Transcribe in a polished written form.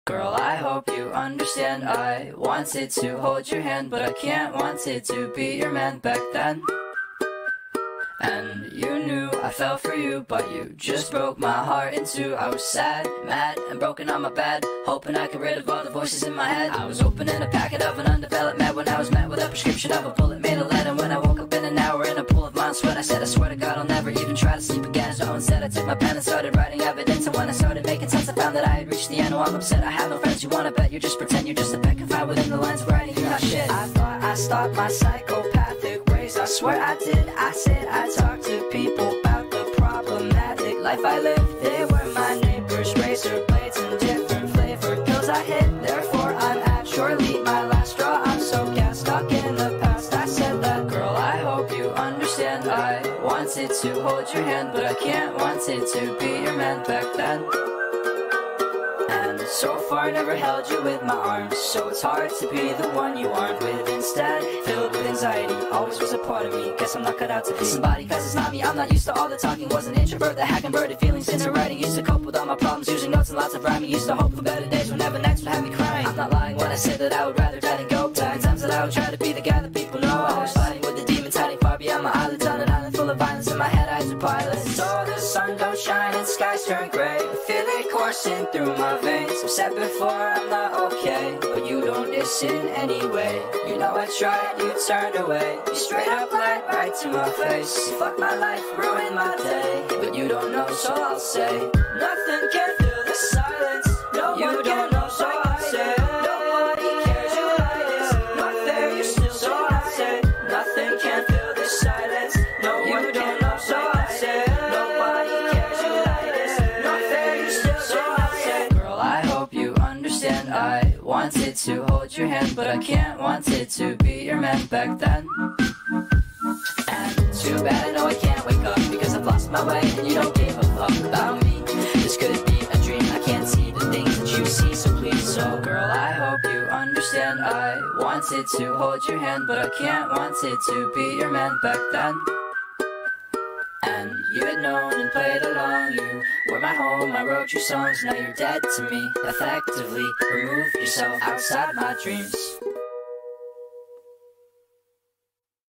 Girl, I hope you understand. I wanted to hold your hand, but I can't. Wanted to be your man back then. And you knew I fell for you, but you just broke my heart in two. I was sad, mad, and broken on my bed, hoping I could rid of all the voices in my head. I was opening a packet of an undeveloped med when I was met with a prescription of a bullet made of lead. And when I woke up in an hour in a pool of my own sweat, I said, I swear to God, I'll never even try to sleep again. So instead I took my pen and started writing evidence. And when I started making sense, I found that I had reached the end. Oh, I'm upset, I have no friends. You wanna bet, you just pretend you're just a pet confined within the lines of writing. You're not shit. I thought I stopped my psychopathic ways, I swear I did. I said I talked to people about the problematic life I lived. They were my neighbors, razor blades and different flavored pills I hid. Therefore I'm at surely my last straw. I'm so gassed, stuck in the past. I said that, girl, I hope you understand. I wanted to hold your hand, but I can't. Wanted to be your man back then. And so far never held you with my arms, so it's hard to be the one you aren't with. Instead, filled with anxiety, always was a part of me. Guess I'm not cut out to be somebody, cause it's not me. I'm not used to all the talking, was an introvert that had converted feelings into writing. Used to cope with all my problems, using notes and lots of rhyming. Used to hope for better days whenever next would have me crying. I'm not lying when I say that I would rather die than go back. Times that I would try to be the guy that people know. I was fighting with the demons hiding far beyond my eyelids, on an island full of violence. In my head eyes are pilot. So the sun don't shine and skies turn gray, I feel it coursing through my veins. I've said before I'm not okay, but you don't listen anyway. You know I tried, you turned away. You straight up lied right to my face. You fucked my life, ruined my day, but you don't know, so I'll say nothing can fill the silence. No, you don't know, so I'll say nobody cares, you like this. Not fair, you still, so I'll say nothing can fill the silence. No, you don't know, so I'll say nobody cares, you like this. Not fair, you still, so I'll say, girl, I hope you understand. I wanted to hold your hand, but I can't. Wanted to be your man back then. And too bad I know I can't wake up, because I've lost my way and you don't give a fuck about me. This could be a dream, I can't see the things that you see, so please. So girl, I hope you understand. I wanted to hold your hand, but I can't. Wanted to be your man back then. And you had known and played along. You were my home, I wrote your songs. Now you're dead to me. Effectively remove yourself outside my dreams.